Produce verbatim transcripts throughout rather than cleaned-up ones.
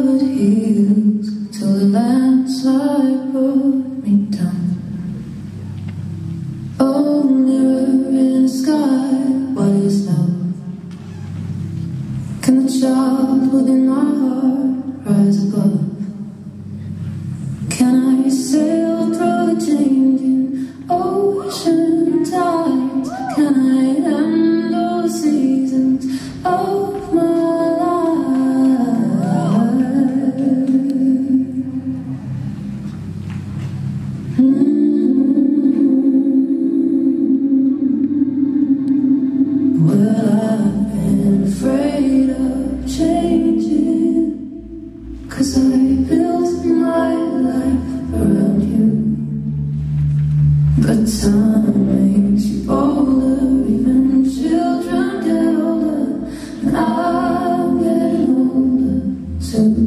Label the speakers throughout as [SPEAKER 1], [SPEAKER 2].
[SPEAKER 1] snow-covered hills till the landslide brought me down. Oh, mirror in the sky, what is love? Can the child within my heart rise above? Can I sail through the changing ocean tides? Can I handle the seasons of my afraid of changing, 'cause I built my life around you. But time makes you older, even children get older, and I'm getting older too.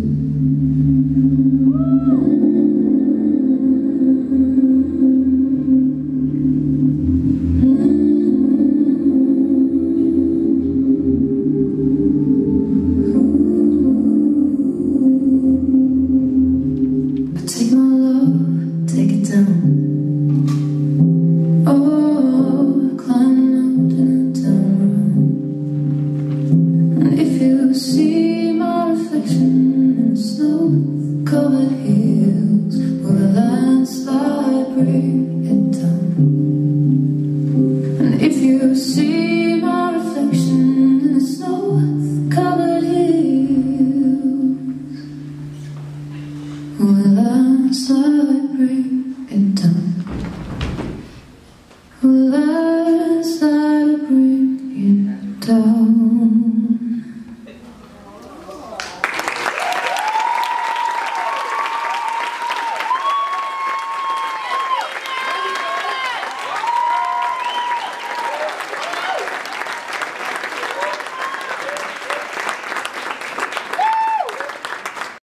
[SPEAKER 1] Take my love, take it down. Oh, climb a mountain and turn around. And if you see my reflection in the snow-covered hills, will the landslide break